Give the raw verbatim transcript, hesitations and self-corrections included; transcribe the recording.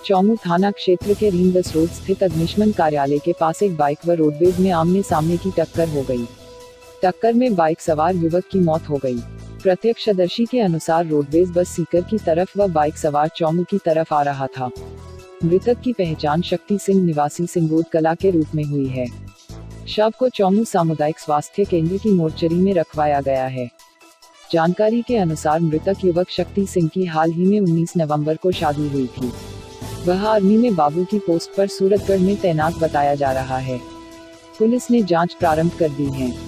चौमू थाना क्षेत्र के रीमबस रोड स्थित अग्निशमन कार्यालय के पास एक बाइक व रोडवेज में आमने सामने की टक्कर हो गई। टक्कर में बाइक सवार युवक की मौत हो गई। प्रत्यक्षदर्शी के अनुसार रोडवेज बस सीकर की तरफ व बाइक सवार चौमू की तरफ आ रहा था। मृतक की पहचान शक्ति सिंह निवासी सिंगोद कला के रूप में हुई है। शव को चौमू सामुदायिक स्वास्थ्य केंद्र की मोर्चरी में रखवाया गया है। जानकारी के अनुसार मृतक युवक शक्ति सिंह की हाल ही में उन्नीस नवंबर को शादी हुई थी। वह आर्मी में बाबू की पोस्ट पर सूरतगढ़ में तैनात बताया जा रहा है। पुलिस ने जांच प्रारंभ कर दी है।